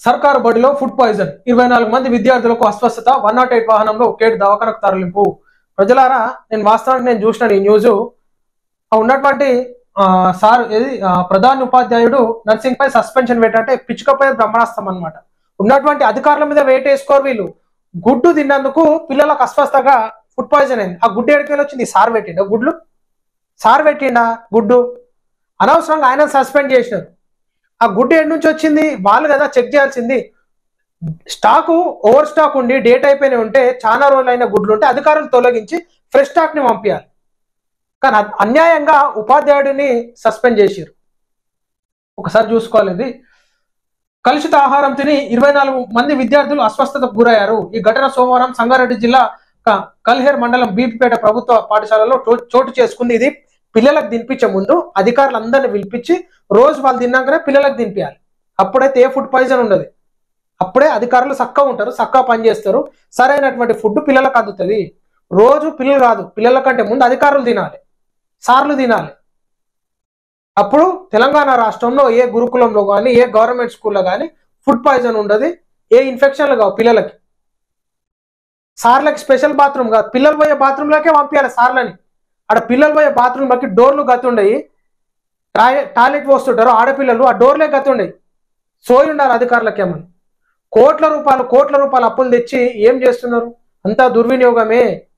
సర్కారు బడిలో food poison 24 మంది విద్యార్థులకు అస్వస్థత 108 వాహనంలో కేట్ దవాఖానకు తరలింపు. ప్రజలారా నేను వాస్తవానికి నేను చూసిన ఈ న్యూస్ ఉన్నటువంటి సార్ ఏది ప్రధాన ఉపాధ్యాయుడు నర్సింగ్ పై సస్పెన్షన్ పెట్టంటే పిచ్చుకపోయే బ్రహ్మాస్త్రం అన్నమాట. ఉన్నటువంటి అధికారుల మీద వెయిట్ వేసుకోరు వీళ్ళు. గుడ్డు తిన్నందుకు పిల్లలకు అస్వస్థగా ఫుడ్ పాయిజన్ అయింది. ఆ గుడ్డు ఎడికి వచ్చింది సార్ పెట్టిండా గుడ్లు? సార్ పెట్టిండా గుడ్డు? అనవసరంగా ఆయన సస్పెండ్ చేసినారు. ఆ గుడ్డు ఎడి నుంచి వచ్చింది వాళ్ళు కదా చెక్ చేయాల్సింది. స్టాకు ఓవర్ స్టాక్ ఉండి డేట్ అయిపోయిన ఉంటే చాలా రోజులైన గుడ్లు ఉంటే అధికారులు తొలగించి ఫ్రెష్ స్టాక్ ని పంపించాలి. కానీ అన్యాయంగా ఉపాధ్యాయుడిని సస్పెండ్ చేశారు. ఒకసారి చూసుకోవాలి. ఇది కలుషిత ఆహారం తిని 24 మంది విద్యార్థులు అస్వస్థతకు గురయ్యారు. ఈ ఘటన సోమవారం సంగారెడ్డి జిల్లా కల్హేర్ మండలం బీపీపేట ప్రభుత్వ పాఠశాలలో చోటు చేసుకుంది. ఇది పిల్లలకు తినిపించే ముందు అధికారులు అందరిని పిలిపించి రోజు వాళ్ళు తిన్నాకనే పిల్లలకు తినిపించాలి. అప్పుడైతే ఏ ఫుడ్ పాయిజన్ ఉండదు. అప్పుడే అధికారులు చక్కగా ఉంటారు, చక్కగా పనిచేస్తారు. సరైనటువంటి ఫుడ్ పిల్లలకు అందుతుంది. రోజు పిల్లలు కాదు, పిల్లల కంటే ముందు అధికారులు తినాలి, సార్లు తినాలి. అప్పుడు తెలంగాణ రాష్ట్రంలో ఏ గురుకులంలో కానీ ఏ గవర్నమెంట్ స్కూల్లో కానీ ఫుడ్ పాయిజన్ ఉండదు, ఏ ఇన్ఫెక్షన్లు కావు పిల్లలకి. సార్లకి స్పెషల్ బాత్రూమ్ కాదు, పిల్లలు పోయే బాత్రూంలోకే పంపించాలి సార్లని. ఆడ పిల్లలు పోయే బాత్రూంలోకి డోర్లు గతి ఉండయి, టాయిలెట్ పోస్తుంటారు ఆడపిల్లలు, ఆ డోర్లే గతి ఉండయి. సోయి ఉండాలి అధికారులకి. ఏమని కోట్ల రూపాయలు అప్పులు తెచ్చి ఏం చేస్తున్నారు? అంతా దుర్వినియోగమే.